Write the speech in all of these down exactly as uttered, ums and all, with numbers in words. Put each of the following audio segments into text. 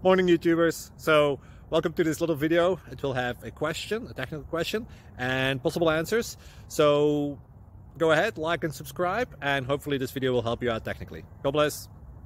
Morning YouTubers. So welcome to this little video. It will have a question, a technical question, and possible answers. So go ahead, like and subscribe, and hopefully this video will help you out technically. God bless.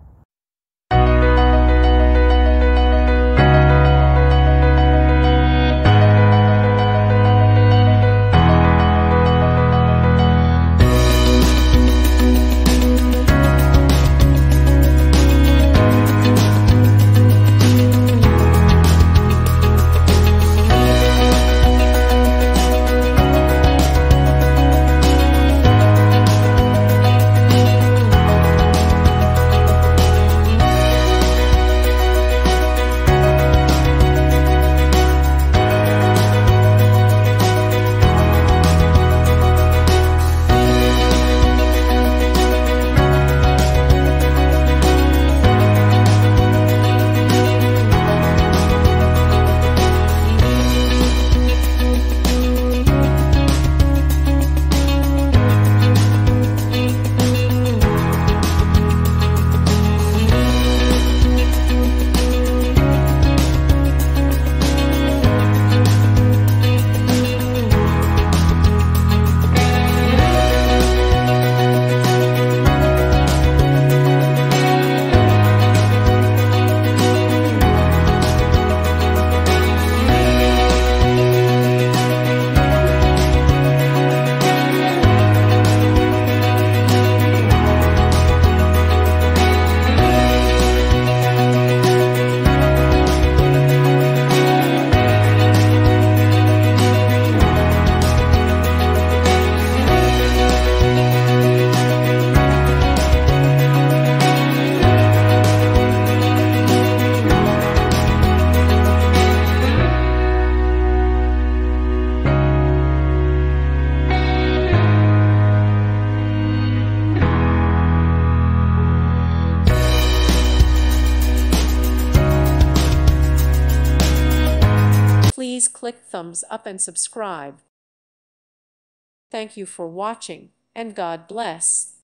Please click thumbs up and subscribe. Thank you for watching, and God bless.